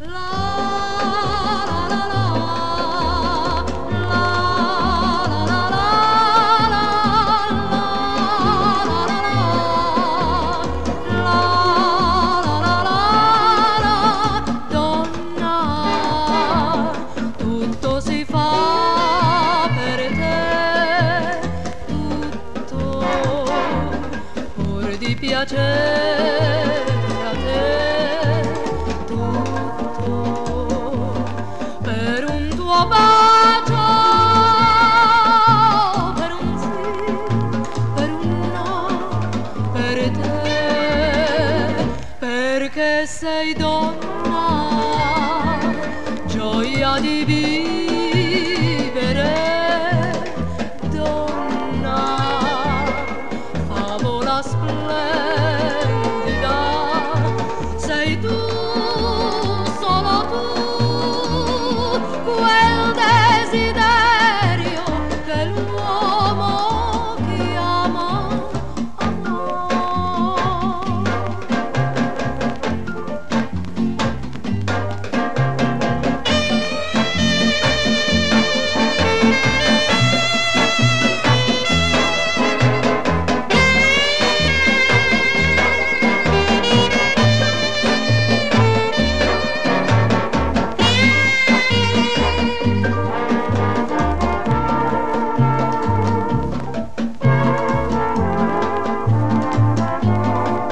Tutto si fa per te, tutto pur di piacere a te, tutto per un tuo bacio, per un sì, per un no, per te, perché sei donna, gioia di vivere, donna, favola splendida, sei tu, solo tu, quel desiderio che l'uomo chiama amore.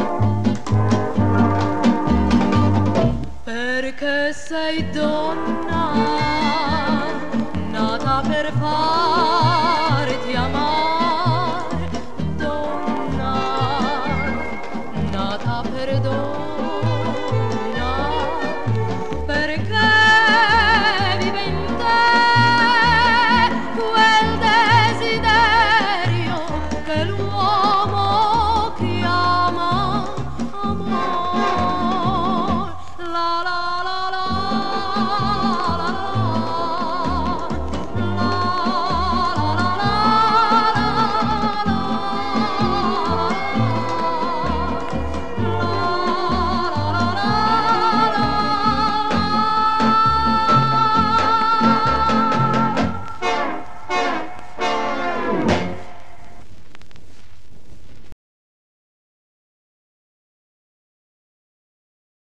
Perché sei donna,